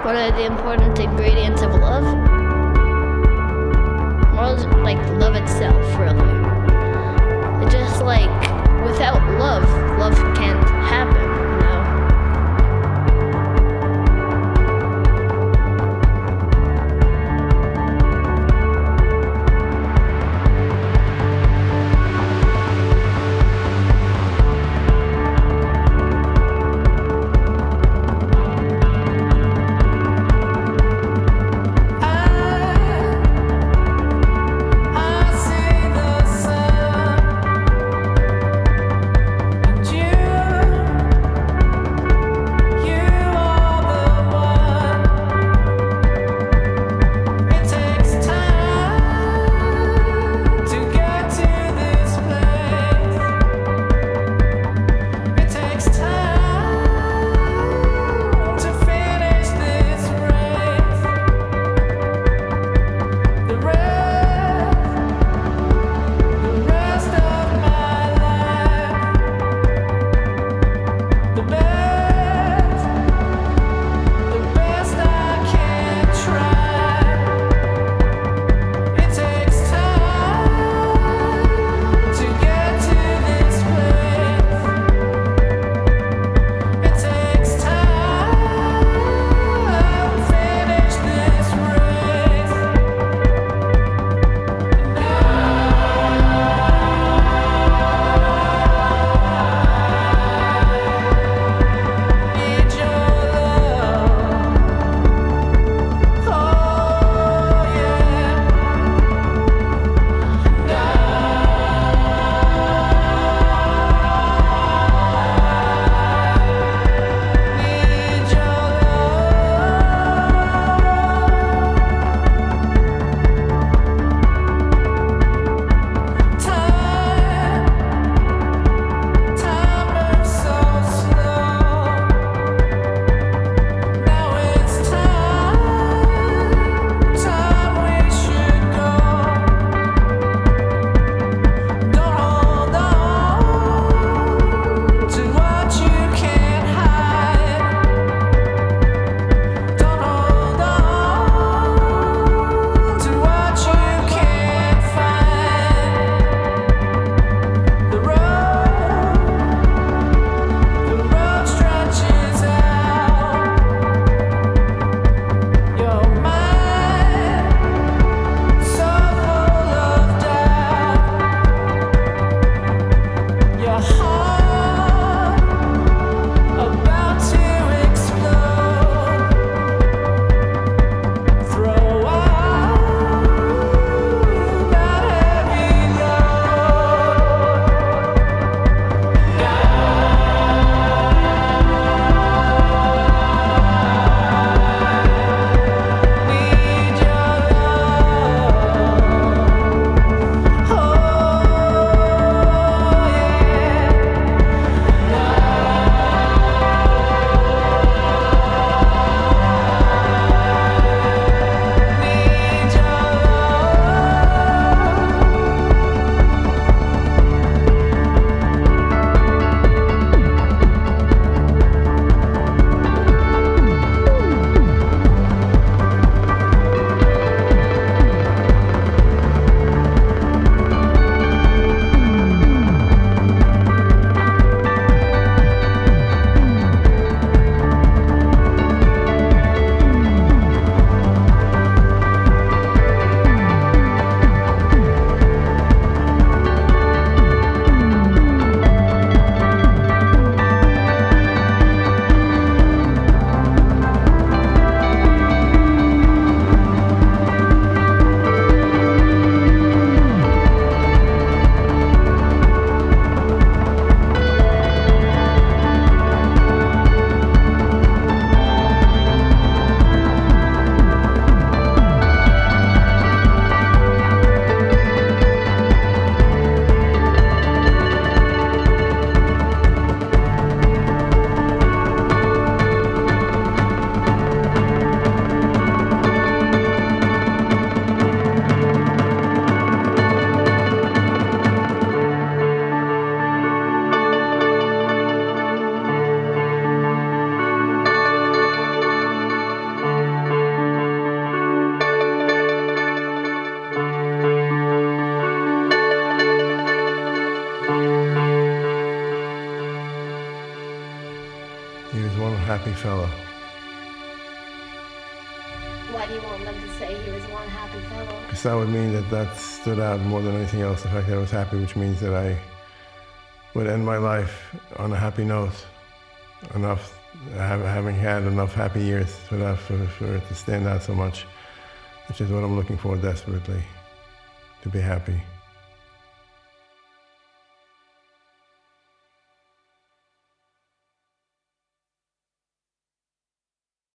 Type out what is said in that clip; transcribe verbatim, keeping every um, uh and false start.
What are the important ingredients of love? More like love itself, really. It's just like, without love, love can't happen, you know? happy fellow. Why do you want them to say he was one happy fellow? Because that would mean that that stood out more than anything else, the fact that I was happy, which means that I would end my life on a happy note, enough, having had enough happy years for, that, for, for it to stand out so much, which is what I'm looking for desperately, to be happy.